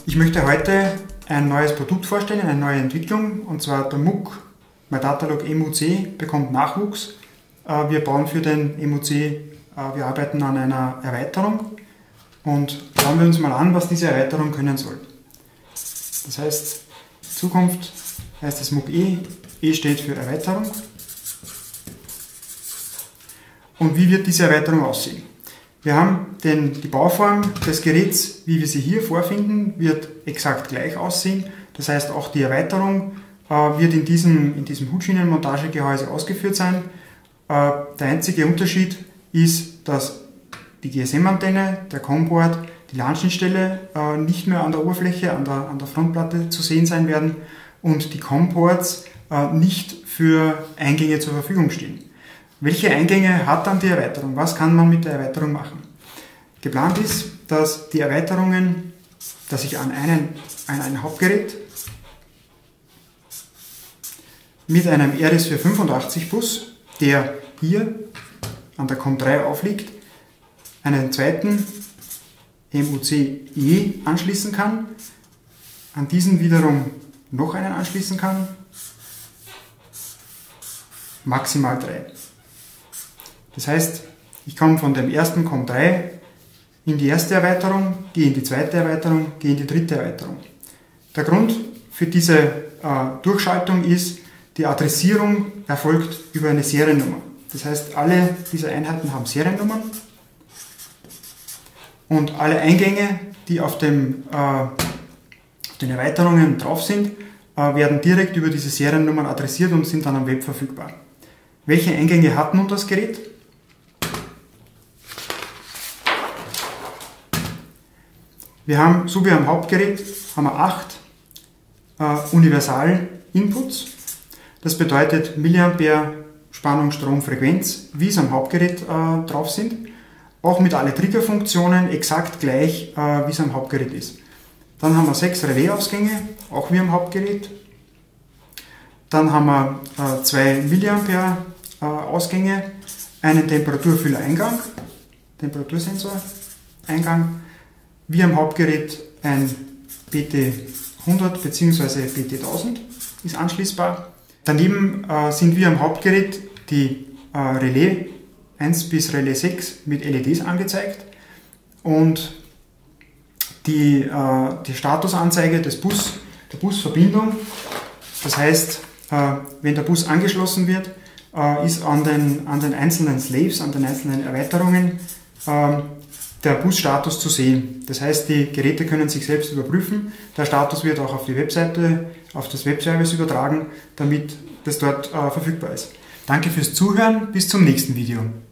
Ich möchte heute ein neues Produkt vorstellen, eine neue Entwicklung, und zwar der MUC MyDataLog EMU-C bekommt Nachwuchs. Wir bauen für den EMU-C, wir arbeiten an einer Erweiterung und schauen wir uns mal an, was diese Erweiterung können soll. Das heißt, Zukunft heißt das MUC E, E steht für Erweiterung. Und wie wird diese Erweiterung aussehen? Wir haben die Bauform des Geräts, wie wir sie hier vorfinden, wird exakt gleich aussehen. Das heißt, auch die Erweiterung wird in diesem Hutschienenmontagegehäuse ausgeführt sein. Der einzige Unterschied ist, dass die GSM-Antenne, der COM-Port, die LAN-Schnittstelle nicht mehr an der Oberfläche, an der Frontplatte zu sehen sein werden und die COM-Ports nicht für Eingänge zur Verfügung stehen. Welche Eingänge hat dann die Erweiterung? Was kann man mit der Erweiterung machen? Geplant ist, dass die Erweiterungen, dass ich an ein Hauptgerät mit einem RS485-Bus, der hier an der COM3 aufliegt, einen zweiten EMU-C anschließen kann, an diesen wiederum noch einen anschließen kann, maximal 3. Das heißt, ich komme von dem ersten COM3 in die erste Erweiterung, gehe in die zweite Erweiterung, gehe in die dritte Erweiterung. Der Grund für diese Durchschaltung ist, die Adressierung erfolgt über eine Seriennummer. Das heißt, alle diese Einheiten haben Seriennummern und alle Eingänge, die auf den Erweiterungen drauf sind, werden direkt über diese Seriennummern adressiert und sind dann am Web verfügbar. Welche Eingänge hat nun das Gerät? Wir haben, so wie am Hauptgerät, haben wir 8 Universal-Inputs. Das bedeutet Milliampere, Spannung, Strom, Frequenz, wie es am Hauptgerät drauf sind. Auch mit alle Triggerfunktionen exakt gleich, wie es am Hauptgerät ist. Dann haben wir 6 Relaisausgänge, auch wie am Hauptgerät. Dann haben wir 2 Milliampere Ausgänge, einen Temperaturfüller-Eingang, Temperatursensor-Eingang, wie am Hauptgerät ein BT100 bzw. BT1000 ist anschließbar. Daneben sind wie am Hauptgerät die Relais 1 bis Relais 6 mit LEDs angezeigt und die Statusanzeige des der Busverbindung. Das heißt, wenn der Bus angeschlossen wird, ist an den einzelnen Slaves, an den einzelnen Erweiterungen der Busstatus zu sehen. Das heißt, die Geräte können sich selbst überprüfen. Der Status wird auch auf die Webseite, auf das Webservice übertragen, damit das dort verfügbar ist. Danke fürs Zuhören, bis zum nächsten Video.